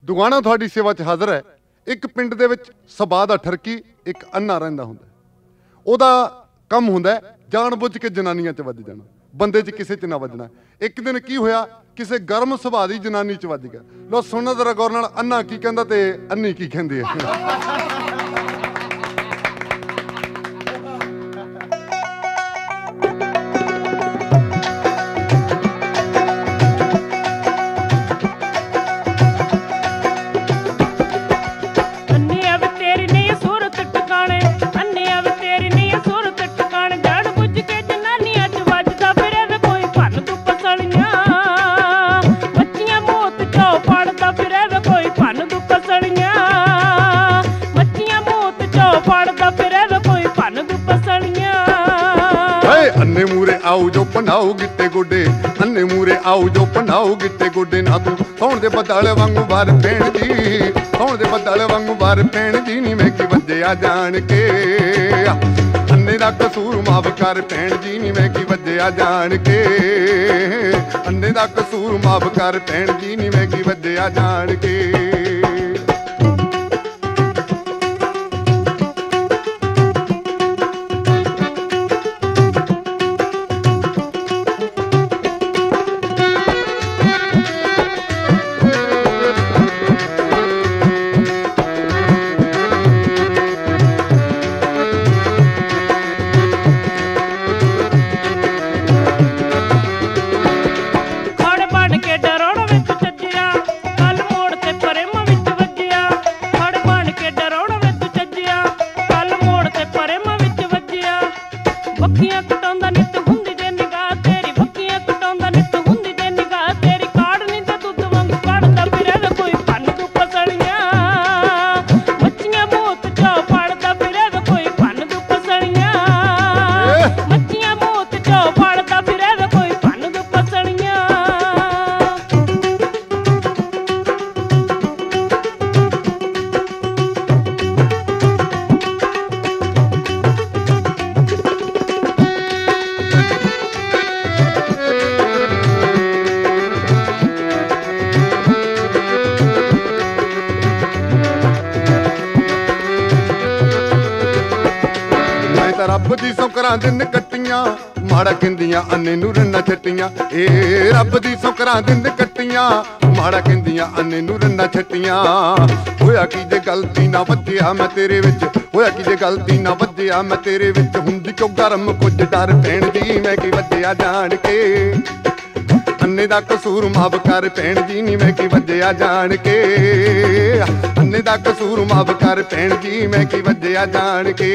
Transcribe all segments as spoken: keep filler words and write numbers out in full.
ਦੁਗਾਣਾ ਤੁਹਾਡੀ ਸੇਵਾ 'ਚ ਹਾਜ਼ਰ ਹੈ। ਇੱਕ ਪਿੰਡ ਦੇ ਵਿੱਚ ਸਭਾ ਦਾ ਠਰਕੀ ਇੱਕ ਅੰਨਾ ਰਹਿੰਦਾ ਹੁੰਦਾ। ਉਹਦਾ ਕੰਮ ਹੁੰਦਾ ਜਾਣ ਬੁੱਝ ਕੇ ਜਨਾਨੀਆਂ 'ਚ ਵੱਜ ਜਾਣਾ, ਬੰਦੇ 'ਚ ਕਿਸੇ 'ਚ ਨਾ ਵੱਜਣਾ। ਇੱਕ ਦਿਨ ਕੀ ਹੋਇਆ, ਕਿਸੇ ਗਰਮ ਸੁਭਾਅ ਦੀ ਜਨਾਨੀ 'ਚ ਵੱਜ ਗਿਆ। ਲੋ ਸੁਣਨਾ ਜ਼ਰਾ ਗੌਰ ਨਾਲ, ਅੰਨਾ ਕੀ ਕਹਿੰਦਾ ਤੇ ਅੰਨੀ ਕੀ ਕਹਿੰਦੀ ਹੈ। अन्ने मूरे आओ जो पनाओ गिट्टे गोडे, अन्ने मूरे आओ जो पनाओ गिट्टे गोडे। ना तू सौण दे बदल वांगू बार पैण जी, सौण दे बदल वांगू बार पैण जी। नी मैं की वज्जिया जान के, अन्ने दा कसूर माफ कर पैण जी। नी मैं की वज्जिया जान के, अन्ने दा कसूर माफ कर पैण जी। नी मैं की वज्जिया जान के। रब दी सौकरां दिन कट्टियां, माड़ा कहंदियां अन्ने नूं रन्ना छट्टियां। ए रब दी सौकरां दिन कट्टियां, माड़ा कहंदियां अन्ने नूं रन्ना छट्टियां। होया की जे गलती ना वज्जिया मैं तेरे विच, होया की जे गलती ना वज्जिया मैं तेरे विच। हुंदी क्यों गरम कुछ डर पैण दी, मैं की वज्जिया जान के। अन्ने दा कसूर माफ कर पैण जी। नी मैं की वज्जिया जान के, अन्ने दा कसूर माफ कर पैण जी। मैं की वज्जिया जान के।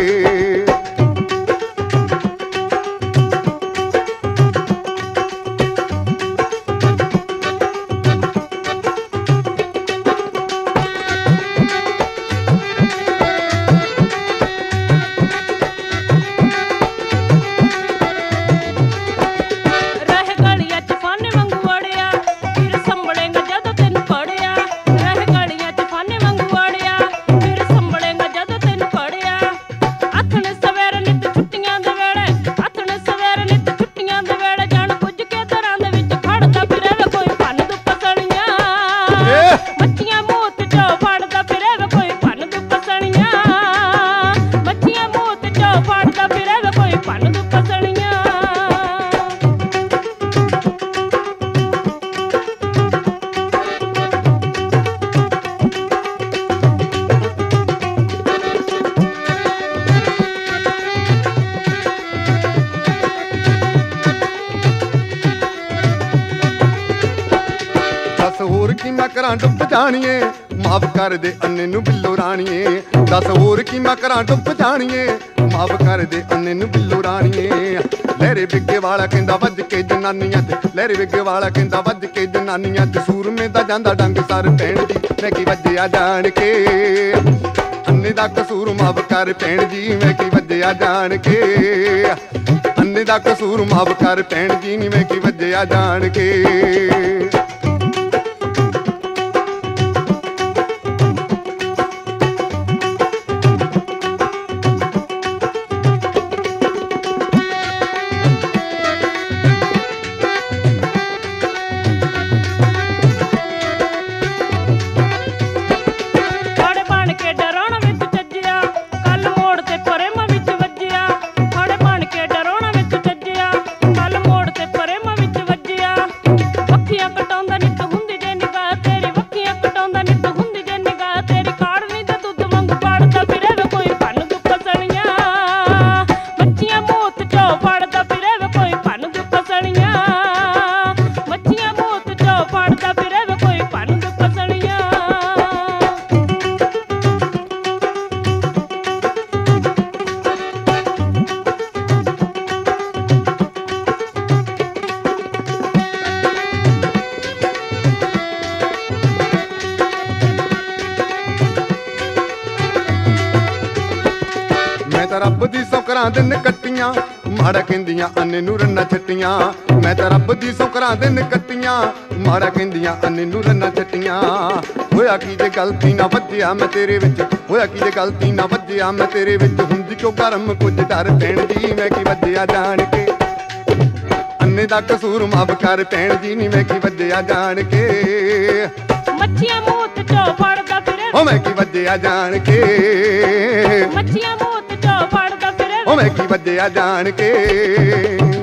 होर की मैं करां डुब जानिए, माफ कर दे अन्ने नूं बिल्लो राणिए। दस होर की मैं करां डुब जानिए, माफ कर दे अन्ने नूं बिल्लो राणिए। लहरे बिगे वाला कहंदा वज के जनानियां ते, लहरे बिगे वाला कहंदा वज के जनानियां ते। सूरमे दा जांदा डंग सर पैण जी, मैं की वज्जिया जान के। अन्ने दा कसूर माफ कर पैण जी। मैं की वज्जिया जान के, अन्ने दा कसूर माफ कर पैण जी। नी मैं की वज्जिया जान के। ਕਰਾਂ ਦਿਨ ਕੱਟੀਆਂ ਮਾੜਾ ਕਹਿੰਦੀਆਂ ਅੰਨੇ ਨੂੰ ਰੰਨਾ ਛੱਟੀਆਂ ਮੈਂ ਤਾਂ ਰੱਬ ਦੀ ਸੌ ਕਰਾਂ ਦਿਨ ਕੱਟੀਆਂ ਮਾੜਾ ਕਹਿੰਦੀਆਂ ਅੰਨੇ ਨੂੰ ਰੰਨਾ ਛੱਟੀਆਂ ਹੋਇਆ ਕੀ ਜੇ ਗਲਤੀ ਨਾ ਵੱਜਿਆ ਮੈਂ ਤੇਰੇ ਵਿੱਚ ਹੋਇਆ ਕੀ ਜੇ ਗਲਤੀ ਨਾ ਵੱਜਿਆ ਮੈਂ ਤੇਰੇ ਵਿੱਚ ਹੁੰਦੀ ਕਿਉਂ ਗਰਮ ਕੁਝ ਡਰ ਪੈਣ ਦੀ ਮੈਂ ਕੀ ਵੱਜਿਆ ਜਾਣ ਕੇ ਅੰਨੇ ਦਾ ਕਸੂਰ ਮਾਫ ਕਰ ਪੈਣ ਦੀ ਨੀ ਮੈਂ ਕੀ ਵੱਜਿਆ ਜਾਣ ਕੇ ਮੱਛੀਆਂ ਮੂਤ ਚੋਂ ਫੜਦਾ ਫਿਰੇ ਓ ਮੈਂ ਕੀ ਵੱਜਿਆ ਜਾਣ ਕੇ ਮੱਛੀਆਂ ਮੂਤ ਚੋਂ ਫੜਦਾ ਫਿਰੇ ਓ ਮੈਂ ਕੀ ਵੱਜਿਆ ਜਾਣ ਕੇ